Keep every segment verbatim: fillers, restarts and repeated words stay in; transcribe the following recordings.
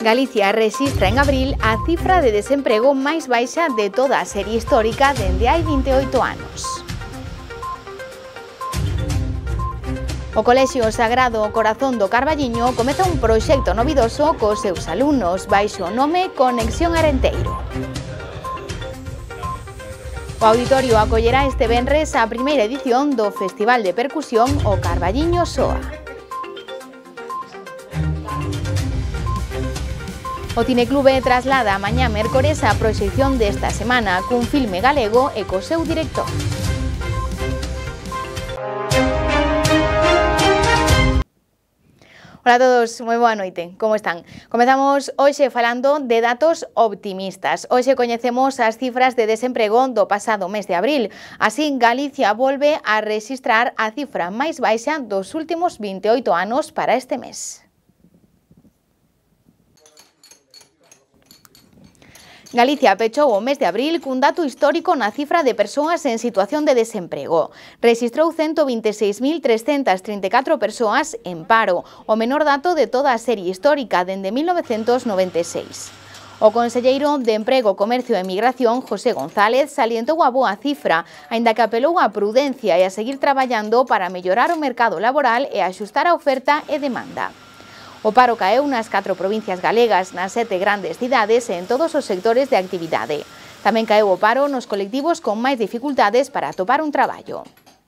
Galicia rexistra en abril a cifra de desemprego máis baixa de toda a serie histórica dende hai vinte e oito anos. O Colexio Sagrado Corazón do Carballiño comeza un proxecto novidoso cos seus alumnos baixo o nome Conexión Arenteiro. O auditorio acollerá este venres a primeira edición do Festival de Percusión O Carballiño Soa. O Cineclube traslada a mañá mércores a proxección desta semana cun filme galego e co seu director. Hola a todos, moi boa noite, como están? Comezamos hoxe falando de datos optimistas. Hoxe coñecemos as cifras de desemprego do pasado mes de abril. Así, Galicia volve a rexistrar a cifra máis baixa dos últimos vinte e oito anos para este mes. Galicia pechou o mes de abril cun dato histórico na cifra de persoas en situación de desemprego. Rexistrou ciento vinte e seis mil trescentas trinta e catro persoas en paro, o menor dato de toda a serie histórica dende mil novecentos noventa e seis. O conselleiro de Emprego, Comercio e Emigración, José González, salientou a boa cifra, aínda que apelou á prudencia e a seguir traballando para mellorar o mercado laboral e axustar a oferta e demanda. O paro caeu nas catro provincias galegas, nas sete grandes cidades e en todos os sectores de actividade. Tamén caeu o paro nos colectivos con máis dificultades para atopar un traballo.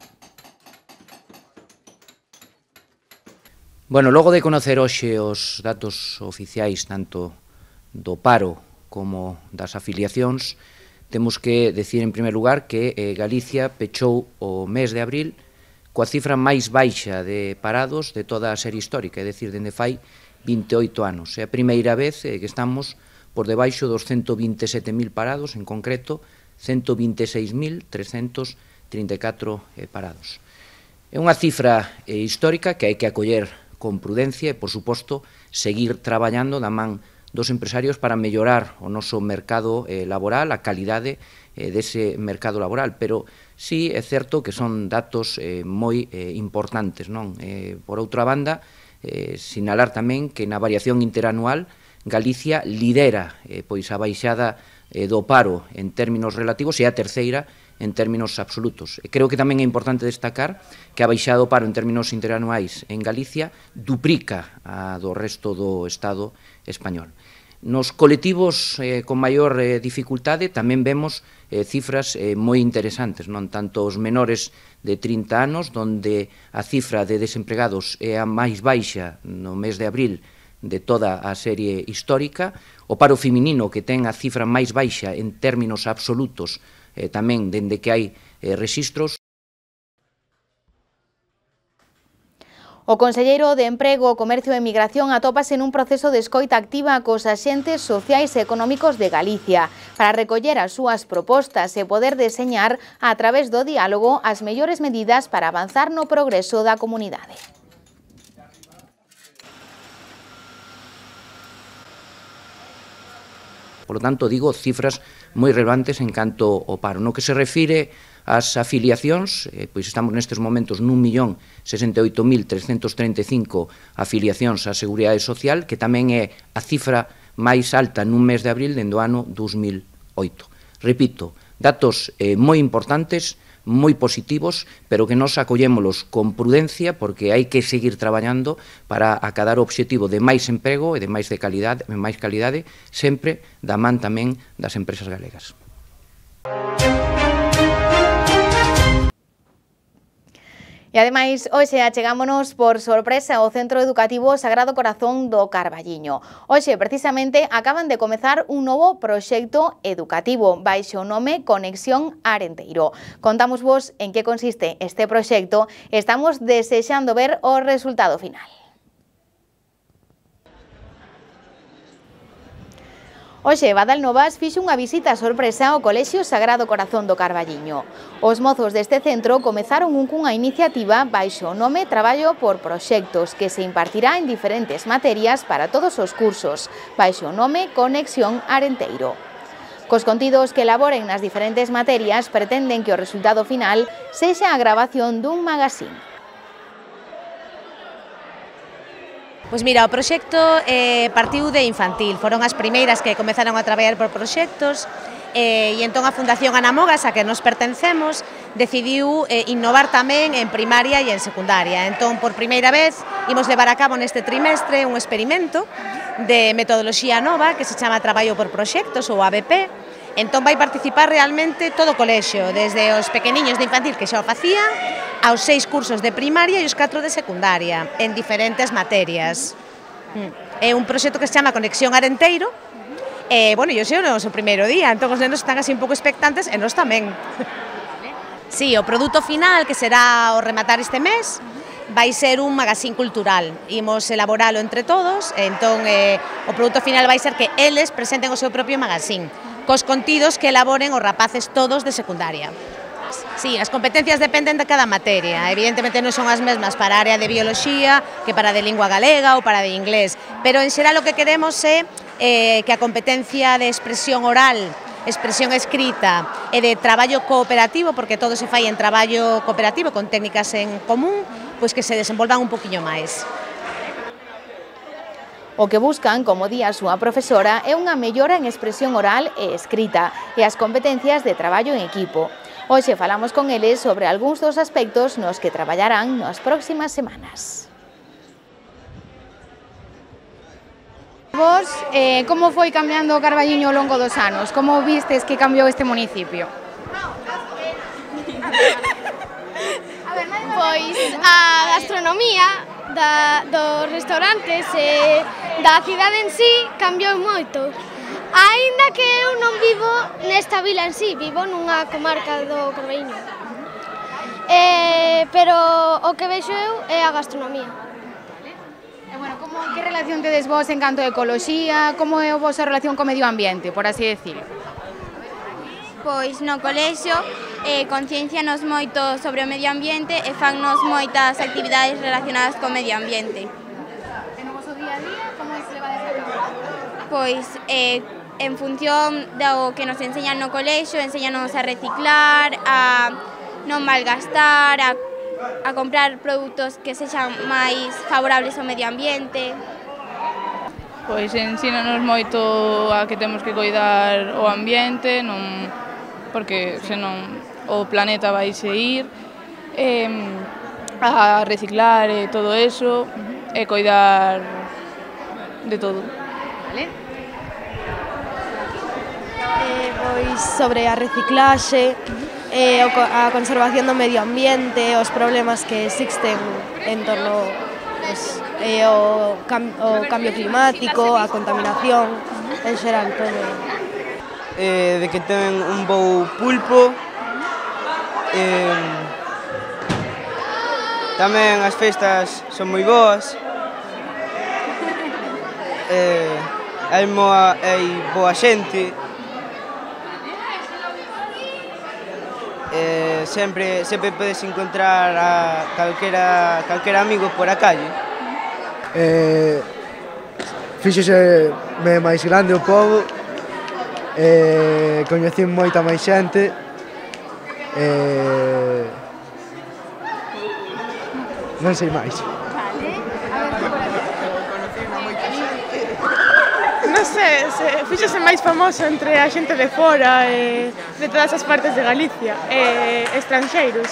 Bueno, logo de conocer hoxe os datos oficiais tanto do paro como das afiliacións, temos que decir en primer lugar que eh, Galicia pechou o mes de abril coa cifra máis baixa de parados de toda a serie histórica, é dicir, dende fai vinte e oito anos. É a primeira vez que estamos por debaixo dos ciento vinte e sete mil parados, en concreto, ciento vinte e seis mil trescentos trinta e catro parados. É unha cifra histórica que hai que acoller con prudencia e, por suposto, seguir traballando da man dos empresarios para mellorar o noso mercado laboral, a calidade dese mercado laboral, pero sí é certo que son datos eh, moi eh, importantes, non? Eh, por outra banda, eh, sinalar tamén que na variación interanual Galicia lidera eh, pois a baixada eh, do paro en términos relativos e a terceira en términos absolutos. E creo que tamén é importante destacar que a baixada do paro en términos interanuais en Galicia duplica a do resto do Estado español. Nos colectivos eh, con maior eh, dificultade tamén vemos eh, cifras eh, moi interesantes, non tanto os menores de trinta anos, donde a cifra de desempregados é a máis baixa no mes de abril de toda a serie histórica, o paro feminino que ten a cifra máis baixa en términos absolutos eh, tamén dende que hai eh, rexistros. O conselleiro de Emprego, Comercio e Emigración atópase nun proceso de escoita activa cos axentes sociais e económicos de Galicia para recoller as súas propostas e poder deseñar a través do diálogo as mellores medidas para avanzar no progreso da comunidade. Por lo tanto, digo cifras moi relevantes en canto ao paro. No que se refire ás afiliacións, eh, pois estamos nestes momentos nun millón sesenta e oito mil trescentos trinta e cinco afiliacións á Seguridade Social, que tamén é a cifra máis alta nun mes de abril dende o ano dos mil oito. Repito, datos eh, moi importantes, moi positivos, pero que nos acollémolos con prudencia porque hai que seguir traballando para acadar o obxectivo de máis emprego e de máis de calidade, de máis calidade, sempre da man tamén das empresas galegas. E ademais, hoxe achegámonos por sorpresa ao Centro Educativo Sagrado Corazón do Carballiño. Hoxe, precisamente, acaban de comezar un novo proxecto educativo baixo o nome Conexión Arenteiro. Contamos vos en que consiste este proxecto e estamos desexando ver o resultado final. Hoxe, Badal Novas fixo unha visita sorpresa ao Colexio Sagrado Corazón do Carballiño. Os mozos deste centro comezaron un cunha iniciativa baixo o nome Traballo por Proxectos, que se impartirá en diferentes materias para todos os cursos, baixo o nome Conexión Arenteiro. Cos contidos que elaboren nas diferentes materias pretenden que o resultado final sexa a grabación dun magazín. Pois mira, o proxecto eh, partiu de infantil, foron as primeiras que comezaron a traballar por proxectos, eh, e entón a Fundación Ana Mogas, a que nos pertencemos, decidiu eh, innovar tamén en primaria e en secundaria. Entón, por primeira vez, imos levar a cabo neste trimestre un experimento de metodoloxía nova que se chama Traballo por Proxectos, ou A B P. Entón vai participar realmente todo o colexio, desde os pequeniños de infantil que xa o facían, aos seis cursos de primaria e os catro de secundaria, en diferentes materias. É un proxecto que se chama Conexión Arenteiro, e, bueno, yo sei o noso primeiro día, entón os nenos están así un pouco expectantes, e nós tamén. Sí, o produto final, que será o rematar este mes, vai ser un magazín cultural. Imos elaboralo entre todos, entón eh, o produto final vai ser que eles presenten o seu propio magazín, cos contidos que elaboren os rapaces todos de secundaria. Sí, as competencias dependen de cada materia, evidentemente non son as mesmas para a área de bioloxía que para a de lingua galega ou para a de inglés, pero en xeral o que queremos é eh, que a competencia de expresión oral, expresión escrita e de traballo cooperativo, porque todo se fai en traballo cooperativo con técnicas en común, pois que se desenvolvan un poquinho máis. O que buscan, como di a súa profesora, é unha mellora en expresión oral e escrita e as competencias de traballo en equipo. Hoxe falamos con eles sobre algúns dos aspectos nos que traballarán nas próximas semanas. Vos, eh, como foi cambiando o Carballiño ao longo dos anos? Como vistes que cambiou este municipio? Pois a gastronomía da, dos restaurantes e da cidade en sí cambiou moito. Aínda que eu non vivo nesta vila en sí, vivo nunha comarca do Carballiño. Eh, pero o que vexo eu é a gastronomía. E, bueno, como, que relación tedes vos en canto a ecoloxía? Como é a vosa relación co medio ambiente, por así decirlo? Pois no colexio eh, conciencianos moito sobre o medio ambiente e fannos moitas actividades relacionadas co medio ambiente. E no vosso día a día, como se leva a desarrollar? Pois eh, en función do que nos enseñan no colexio, enseñanos a reciclar, a non malgastar, a, a comprar produtos que sexan máis favorables ao medio ambiente. Pois ensínanos moito a que temos que cuidar o ambiente, non, porque senón o planeta vai se ir, eh, a reciclar e todo eso, e cuidar de todo. Vale. Eh, pois sobre a reciclaxe, eh, a conservación do medio ambiente, os problemas que existen en torno pues, eh, ao, cam o cambio climático, a contaminación, en xeral todo. Eh, de que ten un bo pulpo, eh, tamén as festas son moi boas, eh, hai, moa, hai boa xente, eh, sempre, sempre podes encontrar a calquera, calquera amigo por a calle. Eh, fíxese me máis grande o pobo, eh, coñecín moita máis xente, eh, non sei máis. Non sei, se, fíxose máis famoso entre a xente de fora e de todas as partes de Galicia e estranxeiros.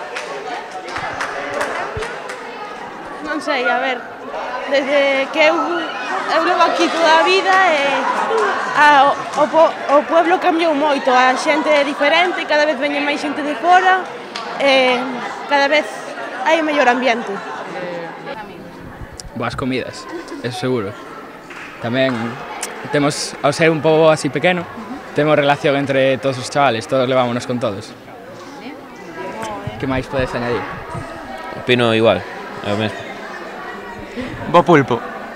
Non sei, a ver, desde que eu, eu levo aquí toda a vida e a, o, o, o pueblo cambiou moito, a xente é diferente, cada vez veñen máis xente de fora e cada vez hai mellor ambiente. Boas comidas, eso seguro. Tamén temos, ao ser un pobo así pequeno, temos relación entre todos os chavales, todos levámonos con todos. Que máis podes añadir? Opino igual, é o mesmo. Bo pulpo.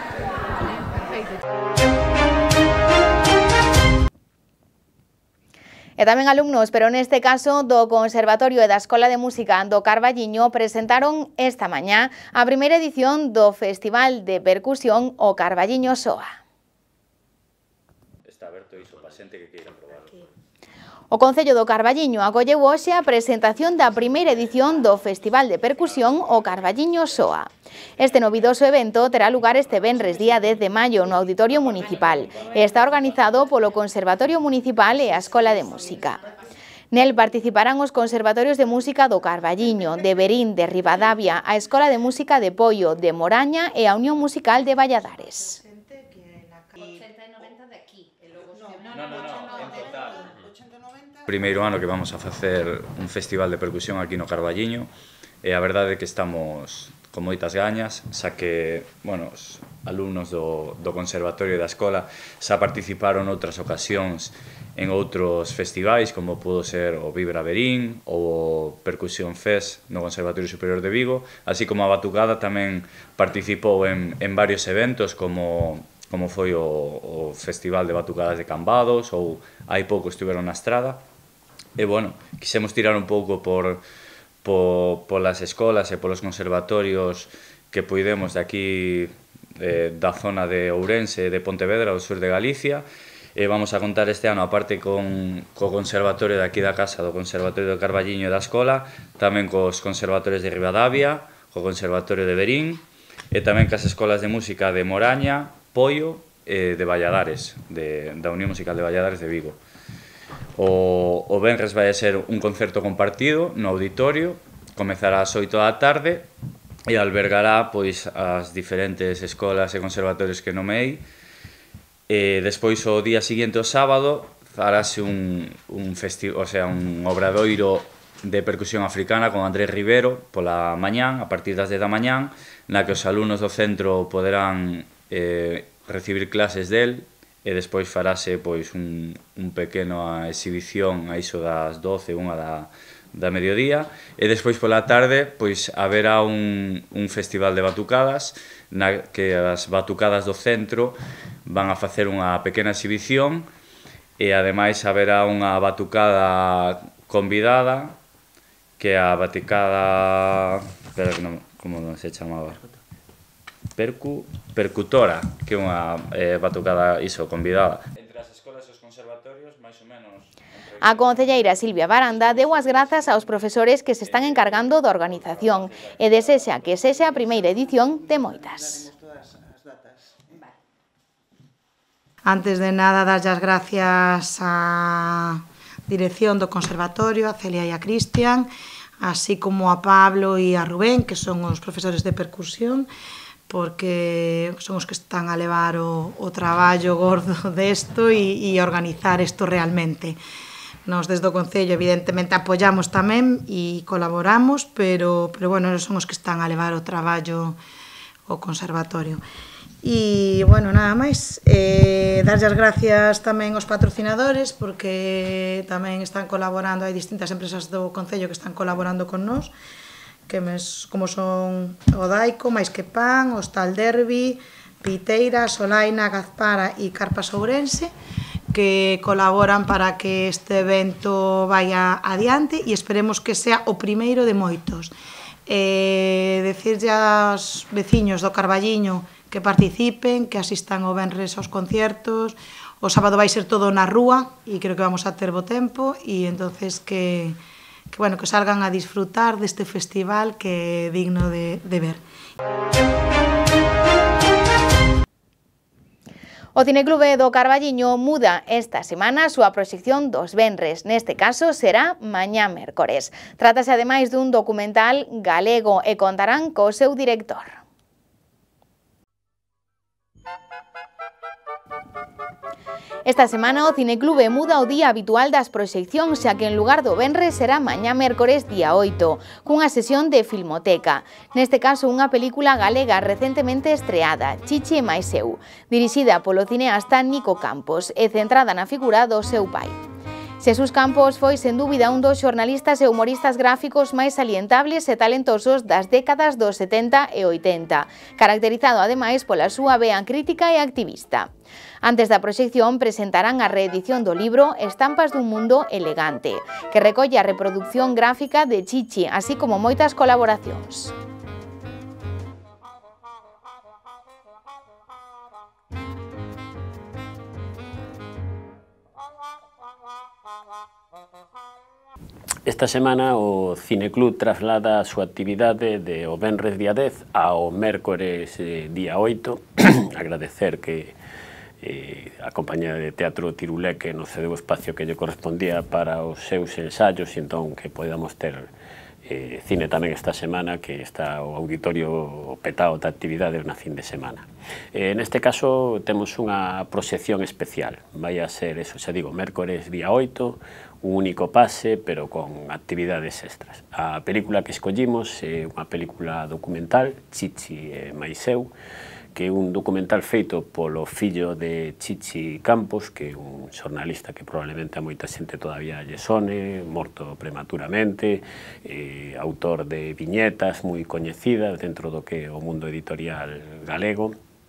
E tamén alumnos, pero neste caso do Conservatorio e da Escola de Música do Carballiño presentaron esta mañá a primeira edición do Festival de Percusión o Carballiño Soa. Está aberto iso para xente que queira probar. O Concello do Carballiño acolleu hoxe a presentación da primeira edición do Festival de Percusión O Carballiño Soa. Este novidoso evento terá lugar este venres día dez de maio no Auditorio Municipal e está organizado polo Conservatorio Municipal e a Escola de Música. Nel participarán os Conservatorios de Música do Carballiño, de Verín, de Ribadavia, a Escola de Música de Poio, de Moraña e a Unión Musical de Valladares. Primeiro ano que vamos a facer un festival de percusión aquí no Carballiño e a verdade é que estamos con moitas gañas, xa que, bueno, os alumnos do, do Conservatorio da Escola xa participaron outras ocasións en outros festivais, como pudo ser o Vibra Verín ou o Percusión Fest no Conservatorio Superior de Vigo, así como a Batucada tamén participou en, en varios eventos como, como foi o, o Festival de Batucadas de Cambados ou hai pouco estiveron na Estrada. E, bueno, quixemos tirar un pouco por, por, polas escolas e polos conservatorios que puidemos de aquí, eh, da zona de Ourense e de Pontevedra, do sur de Galicia, e vamos a contar este ano, aparte con co conservatorio de aquí da casa, do Conservatorio do Carballiño e da Escola, tamén cos conservatorios de Ribadavia, co Conservatorio de Verín, e tamén cas escolas de música de Moraña, Poio e de Valladares, de, da Unión Musical de Valladares de Vigo. O, o venres vai a ser un concerto compartido no auditorio, comezará ás oito da tarde e albergará pois as diferentes escolas e conservatorios que nomeei. E despois o día seguinte, o sábado, farase un, un, o sea, un obradoiro de percusión africana con Andrés Rivero pola mañán, a partir das dez da mañán, na que os alumnos do centro poderán eh, recibir clases del, e despois farase pois un, un pequeno exhibición a iso das doce, unha da, da mediodía, e despois pola tarde pois haberá un, un festival de batucadas, na que as batucadas do centro van a facer unha pequena exhibición, e ademais haberá unha batucada convidada, que é a batucada... Espera, que non, como non se chamaba? Percu, percutora, que é unha eh, batucada iso, convidada. Entre as escolas e os conservatorios, máis ou menos... A concelleira Silvia Baranda deu as grazas aos profesores que se están encargando da organización e desexa que sexa a primeira edición de moitas. Antes de nada, darlle as gracias á dirección do conservatorio, a Celia e a Cristian, así como a Pablo e a Rubén, que son os profesores de percusión, porque son os que están a levar o, o traballo gordo desto e, e organizar isto realmente. Nos desde o Concello evidentemente apoiamos tamén e colaboramos, pero, pero bueno, son os que están a levar o traballo o conservatorio. E, bueno, nada máis, eh, darlle as gracias tamén aos patrocinadores, porque tamén están colaborando, hai distintas empresas do Concello que están colaborando con nós, que mes, como son o Daico, Mais que Pan, Hostal Derbi, Piteira, Solaina, Gazpara e Carpas Ourense, que colaboran para que este evento vaya adiante e esperemos que sea o primeiro de moitos. Eh, decirlle aos veciños do Carballiño que participen, que asistan o venres aos conciertos, o sábado vai ser todo na rúa e creo que vamos a ter bo tempo e entonces que que, bueno, que salgan a disfrutar deste festival que é digno de, de ver. O Cineclube do Carballiño muda esta semana a súa proxección dos venres, neste caso será mañá mércores. Trátase ademais dun documental galego e contarán co seu director. Esta semana o Cineclube muda o día habitual das proxeccións, xa que en lugar do venres será mañá mércores día oito, cunha sesión de filmoteca. Neste caso unha película galega recentemente estreada, Chichi e máis eu, dirixida polo cineasta Nico Campos e centrada na figura do seu pai. Xesús Campos foi, sen dúbida, un dos xornalistas e humoristas gráficos máis salientables e talentosos das décadas dos setenta e oitenta, caracterizado ademais pola súa vea crítica e activista. Antes da proxección presentarán a reedición do libro Estampas dun mundo elegante, que recolle a reproducción gráfica de Chichi, así como moitas colaboracións. Esta semana o Cineclub traslada a súa actividade de o venres día dez ao mércores eh, día oito. Agradecer que eh, a compañía de teatro Tiruleque nos cedeu o espacio que lle correspondía para os seus ensayos e entón que podamos ter eh, cine tamén esta semana, que está o auditorio petado de actividade na fin de semana. Eh, neste caso temos unha proxección especial, vai a ser, eso xa digo, mércores día oito, un único pase, pero con actividades extras. A película que escollimos é unha película documental, Chichi e Maiseu, que é un documental feito polo fillo de Chichi Campos, que é un xornalista que probablemente a moita xente todavía lle sone, morto prematuramente, eh, autor de viñetas moi coñecidas dentro do que é o mundo editorial galego,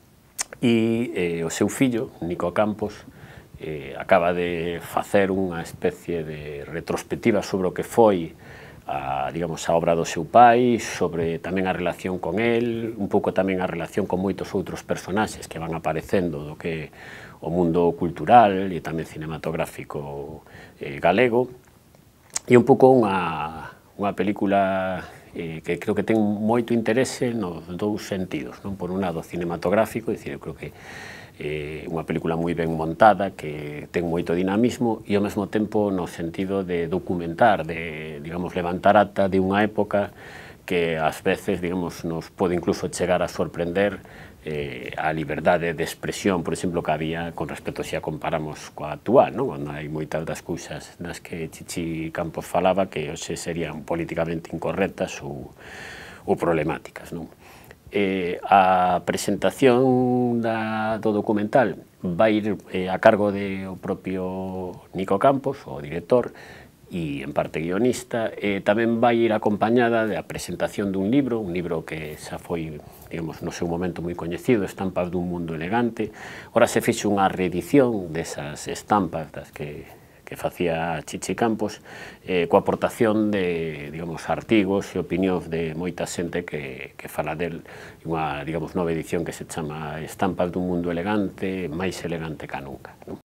e eh, o seu fillo, Nico Campos, Eh, acaba de facer unha especie de retrospectiva sobre o que foi a, digamos, a obra do seu pai, sobre tamén a relación con el, un pouco tamén a relación con moitos outros personaxes que van aparecendo do que o mundo cultural e tamén cinematográfico eh, galego, e un pouco unha, unha película eh, que creo que ten moito interese nos dous sentidos, non? Por un lado cinematográfico, é dicir, eu creo que Eh, unha película moi ben montada, que ten moito dinamismo e ao mesmo tempo no sentido de documentar, de, digamos, levantar ata de unha época que ás veces, digamos, nos pode incluso chegar a sorprender eh, a liberdade de expresión, por exemplo, que había con respecto se a comparamos coa actual, non? Onde hai moitas das cousas nas que Chichi Campos falaba que hoxe serían políticamente incorrectas ou, ou problemáticas, non? Eh, a presentación da, do documental vai ir eh, a cargo do propio Nico Campos, o director, e en parte guionista, e tamén vai ir acompañada da presentación dun libro, un libro que xa foi, digamos, no seu momento moi coñecido, Estampas dun mundo elegante. Ora se fixe unha reedición desas estampas das que que facía Chichi Campos, eh, coa aportación de, digamos, artigos e opinións de moita xente que, que fala del, unha, digamos, nova edición que se chama Estampas dun mundo elegante, máis elegante ca nunca, non?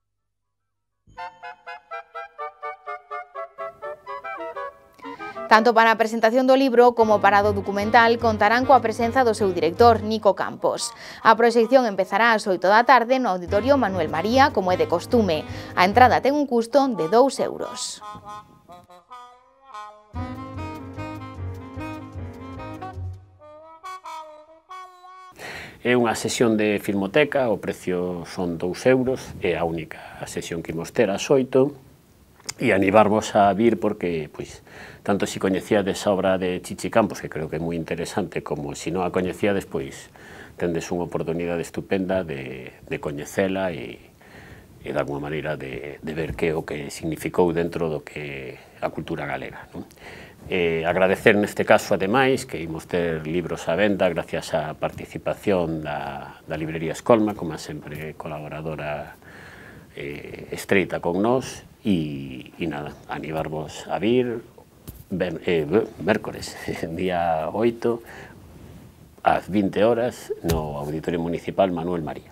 Tanto para a presentación do libro como para do documental contarán coa presenza do seu director, Nico Campos. A proxección empezará ás oito da tarde no Auditorio Manuel María, como é de costume. A entrada ten un custo de dous euros. É unha sesión de filmoteca, o precio son dous euros, é a única sesión que imos ter ás oito, e animarvos a vir porque, pois, tanto se coñecíades a obra de Chichi Campos, que creo que é moi interesante, como se non a coñecíades, pois, tendes unha oportunidade estupenda de, de coñecela e, e de alguma maneira de, de ver que o que significou dentro do que a cultura galega, non? Eh, agradecer neste caso, ademais, que imos ter libros á venda gracias á participación da, da librería Escolma, como sempre colaboradora eh, estreita con nós, e, e nada, animarvos a vir ben, eh, mércores, día oito, ás vinte horas, no Auditorio Municipal Manuel María.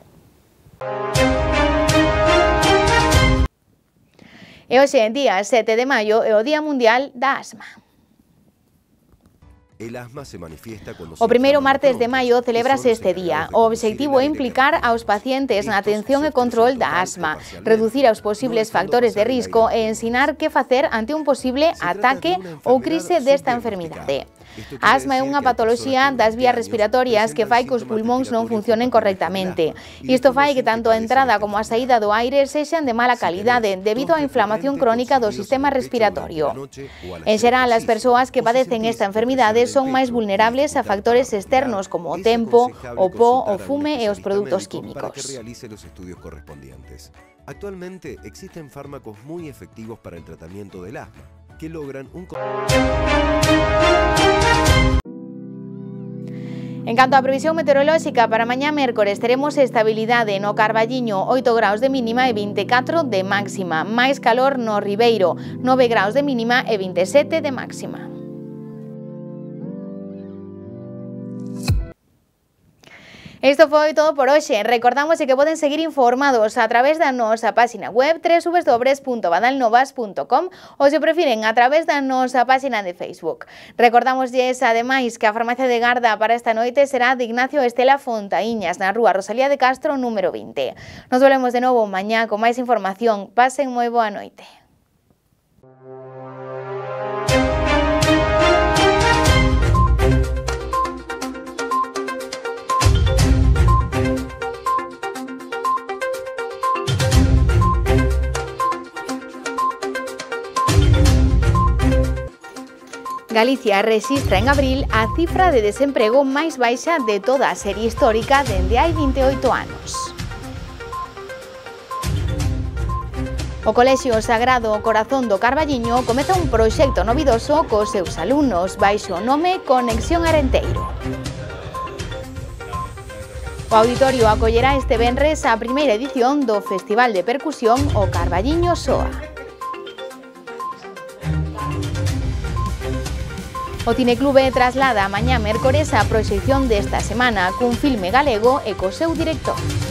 E hoxe en día sete de maio é o Día Mundial da Asma. El asma se manifiesta cuando O primeiro martes de maio celébrase este día. O obxectivo é implicar aos pacientes na atención e control da asma, reducir aos posibles factores de risco e ensinar que facer ante un posible ataque ou crise desta enfermidade. A asma é unha patoloxía das vías respiratorias que fai que os pulmóns non funcionen correctamente. Isto fai que tanto a entrada como a saída do aire sexan de mala calidade debido á inflamación crónica do sistema respiratorio. En xeral, as persoas que padecen esta enfermidade son máis vulnerables a factores externos como o tempo, o po, o fume e os produtos químicos. Actualmente existen fármacos muy efectivos para el tratamiento del asma, que logran un... En canto á previsión meteorolóxica, para mañá mércores teremos estabilidade no Carballiño, oito graus de mínima e vinte e catro de máxima, máis calor no Ribeiro, nove graus de mínima e vinte e sete de máxima. Isto foi todo por hoxe. Recordamos que poden seguir informados a través da nosa página web w w w punto badalnovas punto com ou, se prefiren, a través da nosa página de Facebook. Recordamosles, ademais, que a farmacia de garda para esta noite será de Ignacio Estela Fontaíñas, na rúa Rosalía de Castro, número vinte. Nos volvemos de novo mañá con máis información. Pasen moi boa noite. Galicia rexistra en abril a cifra de desemprego máis baixa de toda a serie histórica dende hai vinte e oito anos. O Colexio Sagrado Corazón do Carballiño comeza un proxecto novidoso cos seus alumnos baixo o nome Conexión Arenteiro. O auditorio acollerá este venres a primeira edición do Festival de Percusión O Carballiño Soa. O Cineclube traslada mañá mércores a proxección desta semana cun filme galego e co seu director.